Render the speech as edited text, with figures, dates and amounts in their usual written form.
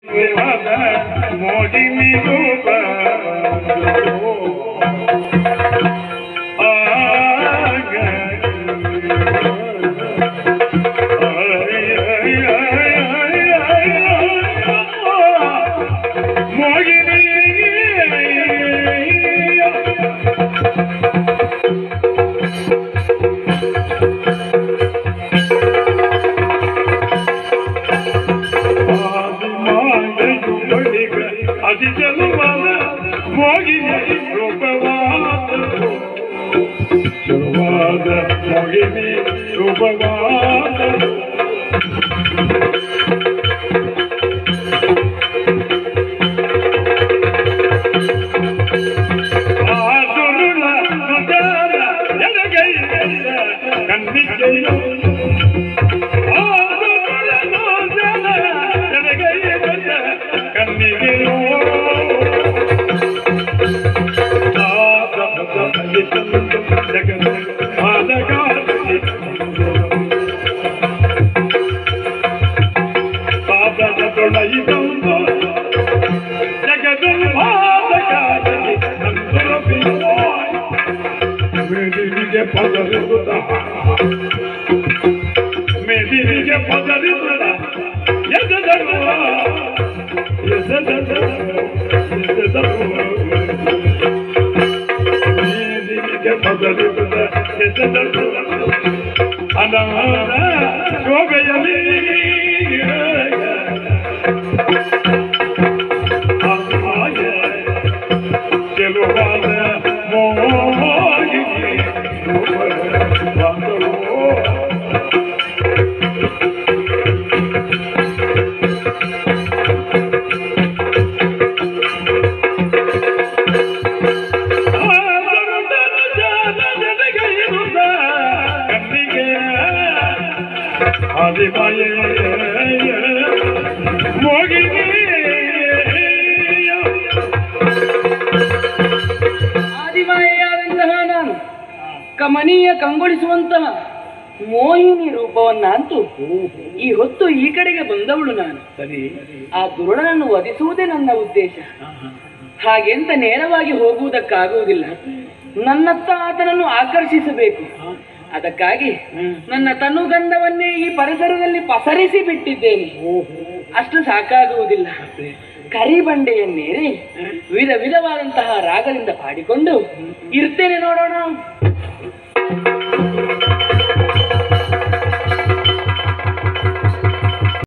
ಮೋಹಿನಿ ರೂಪ ಕಮನೀಯ ಕಂಗೊಳಿಸುವಂತಹ ಮೋಹಿನಿ ರೂಪವನ್ನಂತೂ ಈ ಹೊತ್ತು ಈ ಕಡೆಗೆ ಬಂದವಳು ನಾನು. ಆ ದುರುಳನನ್ನು ವಧಿಸುವುದೇ ನನ್ನ ಉದ್ದೇಶ. ಹಾಗೆಂತ ನೇರವಾಗಿ ಹೋಗುವುದಕ್ಕಾಗುವುದಿಲ್ಲ. ನನ್ನತ್ತ ಆತನನ್ನು ಆಕರ್ಷಿಸಬೇಕು. ಅದಕ್ಕಾಗಿ ನನ್ನ ತನುಗಂಧವನ್ನೇ ಈ ಪರಿಸರದಲ್ಲಿ ಪಸರಿಸಿ ಬಿಟ್ಟಿದ್ದೇನೆ. ಅಷ್ಟು ಸಾಕಾಗುವುದಿಲ್ಲ. ಕರಿಬಂಡೆಯನ್ನೇರಿ ವಿಧ ವಿಧವಾದಂತಹ ರಾಗದಿಂದ ಪಾಡಿಕೊಂಡು ಇರ್ತೇನೆ. ನೋಡೋಣ.